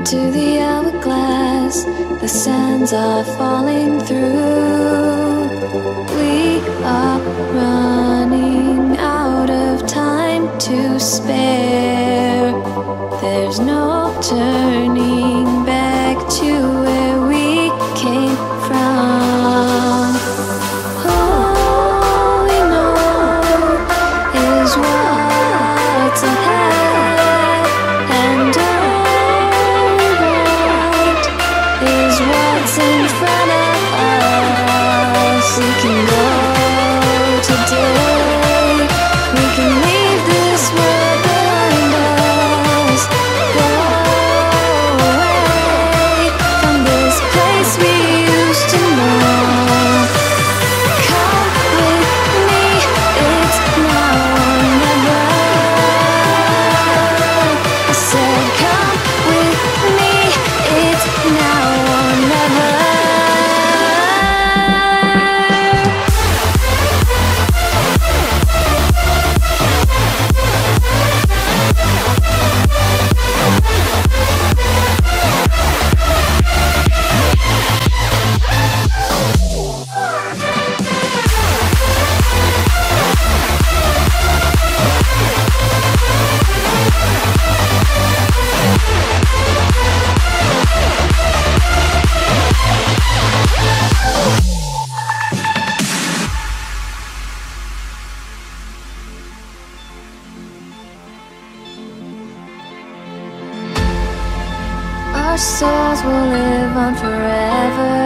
to the hourglass, the sands are falling through. We are running out of time to spare. There's no turning back to where we came from. All we know is what's ahead, and all we want is what's in front of us. We can go today, we can leave this world behind us. Go away from this place we used to know. Come with me, it's now or never. I said come with me, it's now or never. Our souls will live on forever,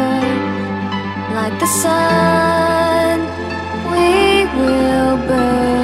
like the sun. We will burn